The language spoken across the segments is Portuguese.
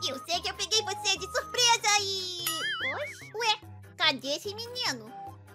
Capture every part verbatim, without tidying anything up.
Eu sei que eu peguei você de surpresa e... Oxe, ué, cadê esse menino?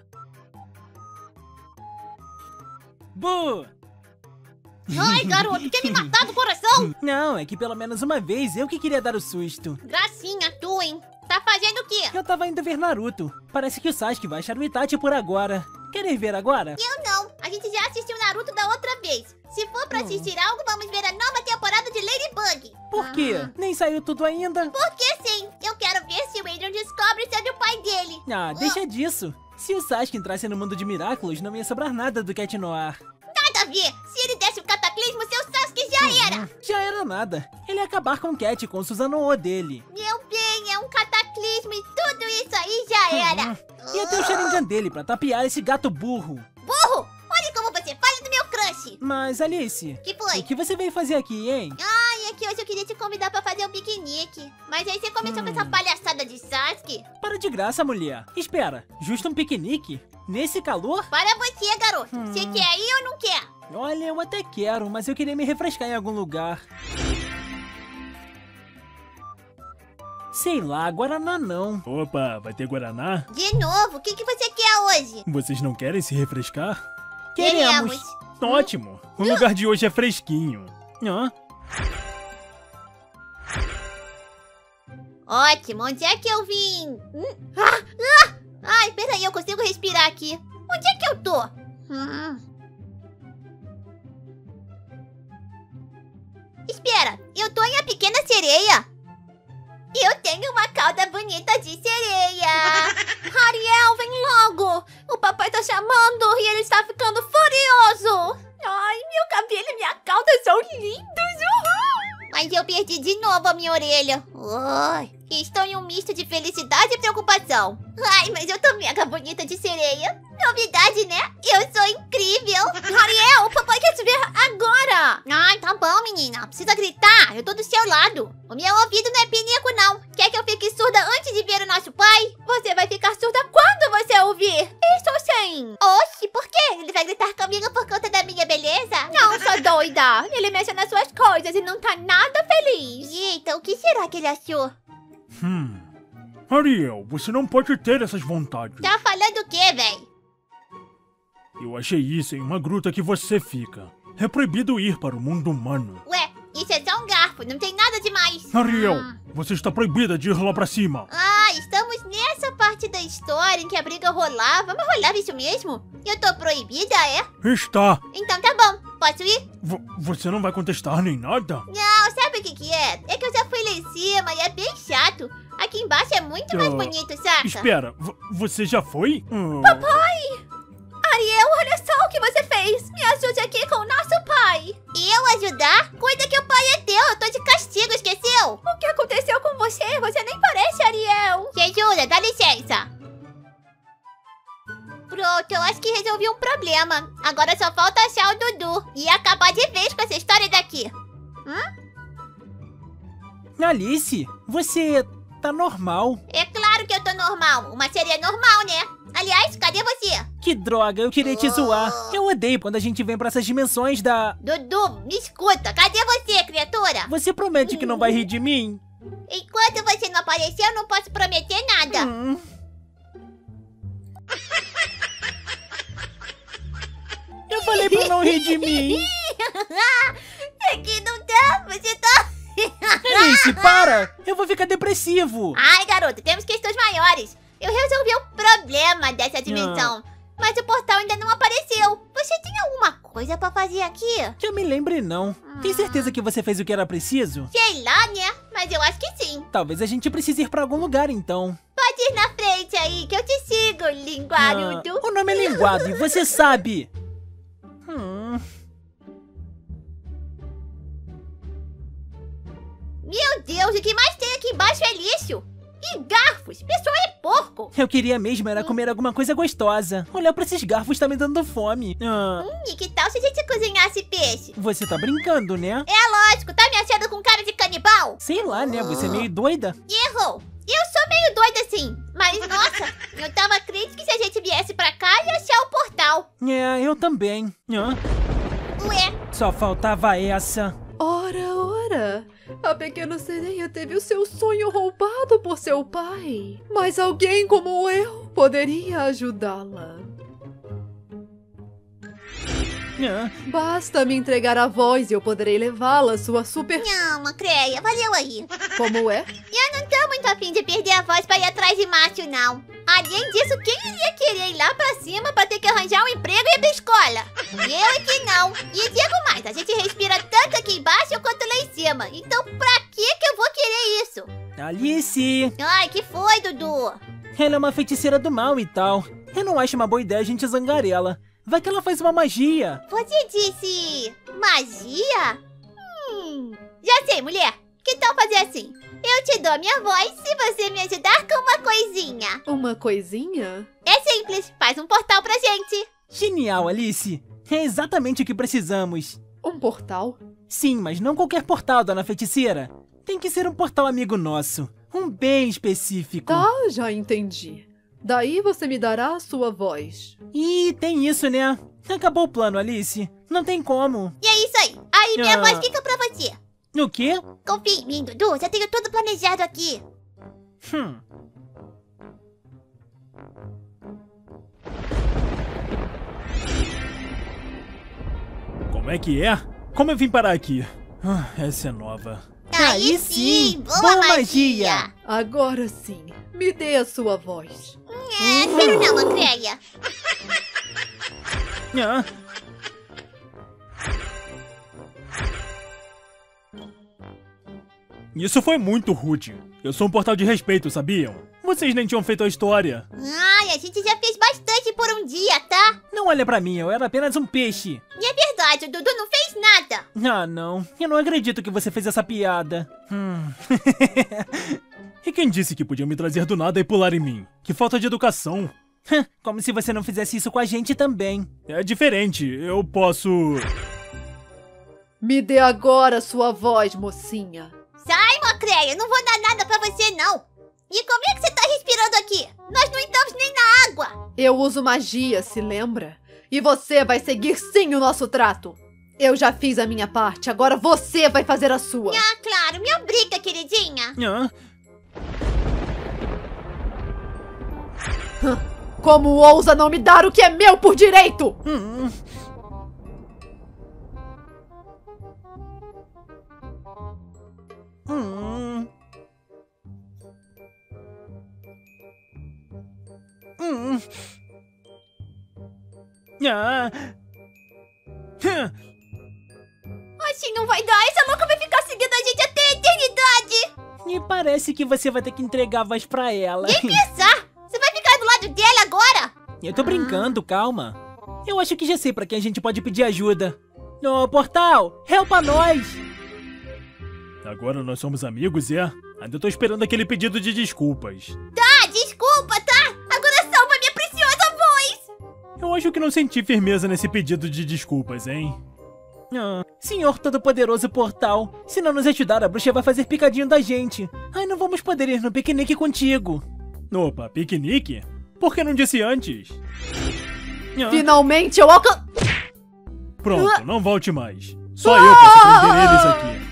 Bu! Ai, garoto, quer me matar do coração? Não, é que pelo menos uma vez eu que queria dar o susto. Gracinha, tu, hein? Tá fazendo o quê? Eu tava indo ver Naruto. Parece que o Sasuke vai achar o Itachi por agora. Querem ver agora? Eu não. A gente já assistiu Naruto da outra vez. Se for pra assistir algo, vamos ver a nova temporada de Ladybug. Por quê? Ah. Nem saiu tudo ainda? Porque sim. Eu quero ver se o Adrian descobre ser o pai dele. Ah, deixa disso. Se o Sasuke entrasse no mundo de Miraculous, não ia sobrar nada do Cat Noir. Nada a ver. Se ele desse o cataclismo, seu Sasuke já era. Já era nada. Ele ia acabar com o Cat com o Susanoo dele. Meu bem, é um cataclismo e tudo isso aí já era. Ia ter o Sharingan dele pra tapear esse gato burro. Burro! Olha como você fala do meu crush. Mas, Alice, Que foi? o que você veio fazer aqui, hein? Ai, é que hoje eu queria te convidar pra fazer um piquenique. Mas aí você começou com essa palhaçada de Sasuke. Para de graça, mulher. Espera, justo um piquenique? Nesse calor? Para você, garoto. Você quer ir ou não quer? Olha, eu até quero, mas eu queria me refrescar em algum lugar. Sei lá, Guaraná não. Opa, vai ter Guaraná? De novo, o que, que você quer hoje? Vocês não querem se refrescar? Queremos. Ótimo! O lugar de hoje é fresquinho. Hã? Ótimo, onde é que eu vim? Hum? Ah, ah! Ai, peraí, eu consigo respirar aqui. Onde é que eu tô? Hum. Espera, eu tô em A Pequena Sereia. Eu tenho uma cauda bonita de sereia. Ariel, vem logo. O papai tá chamando e ele está ficando furioso. Ai, meu cabelo e minha cauda são lindos. Uhul. Mas eu perdi de novo a minha orelha. Ai, estou em um misto de felicidade e preocupação. Ai, mas eu tô mega bonita de sereia. Novidade, né? Eu sou incrível. Ariel, o papai quer te ver agora. Ai, tá bom, menina. Precisa gritar. Eu tô do seu lado. O meu ouvido não é pinico, não. Quer que eu fique surda antes de ver o nosso pai? Você vai ficar surda quando você ouvir. Estou sem. Oxi, por quê? Ele vai gritar comigo por conta da minha beleza? Não, sou doida. Ele mexe nas suas coisas e não tá nada feliz. Eita, o que será que ele achou? Hum... Ariel, você não pode ter essas vontades. Tá falando o quê, véi? Eu achei isso em uma gruta que você fica. É proibido ir para o mundo humano. Ué, isso é só um garfo, não tem nada demais. Ariel, Hum. você está proibida de ir lá pra cima. Ah, estamos nessa parte da história em que a briga rolava. Mas rolava isso mesmo? Eu tô proibida, é? Está. Então tá bom, posso ir? V- você não vai contestar nem nada? Não, sabe o que que é? É que eu já fui lá em cima e é bem chato. Aqui embaixo é muito mais Ah, bonito, saca? Espera, v- você já foi? Hum, Ariel, olha só o que você fez. Me ajude aqui com o nosso pai. Eu ajudar? Cuida que o pai é teu, eu tô de castigo, esqueceu? O que aconteceu com você? Você nem parece Ariel. Jejura, dá licença. Pronto, eu acho que resolvi um problema. Agora só falta achar o Dudu e acabar de vez com essa história daqui. Alice, você tá normal. É claro que eu tô normal. Uma sereia normal, né? Aliás, cadê você? Que droga, eu queria te zoar. Eu odeio quando a gente vem pra essas dimensões da... Dudu, me escuta. Cadê você, criatura? Você promete que não vai rir de mim? Enquanto você não aparecer, eu não posso prometer nada. Hum. Eu falei pra não rir de mim. É que não dá, você tá... Alice, para! Eu vou ficar depressivo. Ai, garoto, temos questões maiores. Eu resolvi o problema dessa dimensão. Mas o portal ainda não apareceu. Você tem alguma coisa pra fazer aqui? Que eu me lembre, não. Tem certeza que você fez o que era preciso? Sei lá, né? Mas eu acho que sim. Talvez a gente precise ir pra algum lugar, então. Pode ir na frente aí, que eu te sigo, linguarudo. Ah, o nome é Linguado e você sabe. Hum... Meu Deus, o que mais tem aqui embaixo é lixo. E garfos, pessoal é porco. Eu queria mesmo era comer alguma coisa gostosa. Olhar pra esses garfos tá me dando fome. Ah, Hum, e que tal se a gente cozinhasse peixe? você tá brincando, né? É lógico, tá me achando com cara de canibal? Sei lá, né? Você é meio doida. Errou. Eu sou meio doida assim. Mas, nossa, eu tava crente que se a gente viesse pra cá, ia achar o portal. É, eu também. Ah, Ué, só faltava essa. Ora, ora. A pequena sereia teve o seu sonho roubado por seu pai. Mas alguém como eu poderia ajudá-la. Ah, Basta me entregar a voz e eu poderei levá-la à sua super... Não, Macreia, valeu aí. Como é? Eu não tô muito afim de perder a voz pra ir atrás de macho, não. Além disso, quem iria querer ir lá pra cima pra ter que arranjar um emprego e ir pra escola? Eu é que não. E digo mais, a gente respira tanto aqui embaixo quanto lá em cima. Então pra que que eu vou querer isso? Alice! Ai, que foi, Dudu? Ela é uma feiticeira do mal e tal. Eu não acho uma boa ideia a gente zangar ela. Vai que ela faz uma magia. Você disse magia? Hum, já sei, mulher. Que tal fazer assim? Eu te dou a minha voz se você me ajudar com uma coisinha. Uma coisinha? É simples, faz um portal pra gente. Genial, Alice. É exatamente o que precisamos. Um portal? Sim, mas não qualquer portal, dona feiticeira. Tem que ser um portal amigo nosso. Um bem específico. Tá, já entendi. Daí você me dará a sua voz. Ih, tem isso, né? Acabou o plano, Alice. Não tem como. E é isso aí. Aí minha Ah. voz fica pra você. O quê? Confia em mim, Dudu. Já tenho tudo planejado aqui. Hum. Como é que é? Como eu vim parar aqui? Ah, essa é nova. Aí sim, boa, boa magia. magia. Agora sim, me dê a sua voz. É, quero não, Macreia. Ah. Isso foi muito rude. Eu sou um portal de respeito, sabiam? Vocês nem tinham feito a história. Ai, a gente já fez bastante por um dia, tá? Não olha pra mim, eu era apenas um peixe. E é verdade, o Dudu não fez nada. Ah, não. Eu não acredito que você fez essa piada. Hum. E quem disse que podiam me trazer do nada e pular em mim? Que falta de educação. Como se você não fizesse isso com a gente também. É diferente, eu posso... Me dê agora a sua voz, mocinha. Sai, Macreia, não vou dar nada pra você, não. E como é que você tá respirando aqui? Nós não estamos nem na água. Eu uso magia, se lembra? E você vai seguir sim o nosso trato. Eu já fiz a minha parte, agora você vai fazer a sua. Ah, claro, me obriga, queridinha. Ah. Como ousa não me dar o que é meu por direito? Hum. Hum. Hum. Ah. Hum. Assim não vai dar, essa louca vai ficar seguindo a gente até a eternidade. Me parece que você vai ter que entregar a voz pra ela. Nem pensar, você vai ficar do lado dela agora? Eu tô brincando, calma. Eu acho que já sei pra quem a gente pode pedir ajuda. Ô, Portal, helpa nós! Agora nós somos amigos, é? Ainda tô esperando aquele pedido de desculpas. Tá, desculpa, tá? Agora salva minha preciosa voz. Eu acho que não senti firmeza nesse pedido de desculpas, hein? Ah, Senhor Todo-Poderoso Portal, se não nos ajudar, a bruxa vai fazer picadinho da gente. Ai, não vamos poder ir no piquenique contigo. Opa, piquenique? Por que não disse antes? Ah, Finalmente eu alcan... Pronto, não volte mais. Só eu posso prender eles aqui.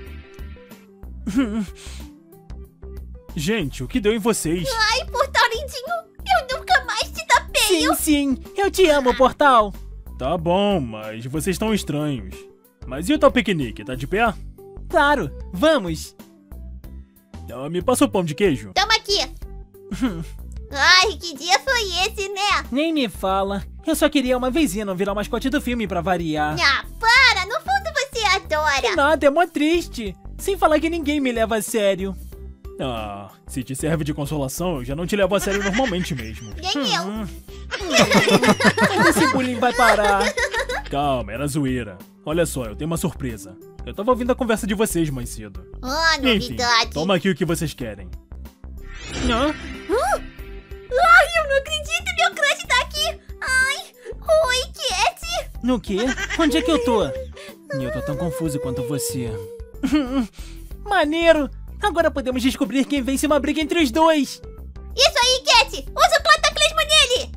Gente, o que deu em vocês? Ai, portal lindinho, eu nunca mais te tapeio. Sim, sim, eu te amo, Portal. Tá bom, mas vocês estão estranhos. Mas e o tal piquenique, tá de pé? Claro, vamos. Ah, me passa o pão de queijo. Toma aqui. Ai, que dia foi esse, né? Nem me fala. Eu só queria uma vezinha não virar o mascote do filme pra variar. Ah, para, no fundo você adora. Nada, é mó triste. Sem falar que ninguém me leva a sério. Ah, se te serve de consolação, eu já não te levo a sério normalmente mesmo. Nem eu. Hum. Quando esse bullying vai parar? Calma, era zoeira. Olha só, eu tenho uma surpresa. Eu tava ouvindo a conversa de vocês mais cedo. Ah, Enfim, novidade. toma aqui o que vocês querem. Ah, Ai, eu não acredito, meu crush tá aqui. Ai, oi, Cat. no quê? Onde é que eu tô? Eu tô tão confuso quanto você. Maneiro! Agora podemos descobrir quem vence uma briga entre os dois. Isso aí, Cat. Usa o cataclismo nele.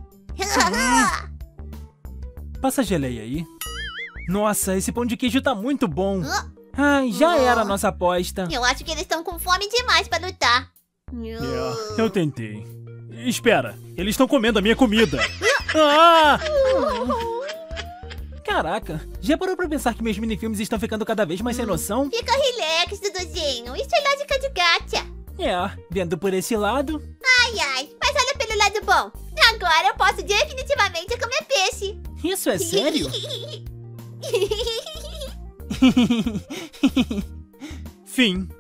Passa a geleia aí. Nossa, esse pão de queijo tá muito bom. Ah, Ai, já era a nossa aposta. Eu acho que eles estão com fome demais pra lutar. É, eu tentei. Espera, eles estão comendo a minha comida. Ah! Caraca, já parou pra pensar que meus minifilmes estão ficando cada vez mais sem noção? Fica relax, Duduzinho. Isso é lógica de gacha. É, vendo por esse lado... Ai, ai. Mas olha pelo lado bom. Agora eu posso definitivamente comer peixe. Isso é sério? Fim.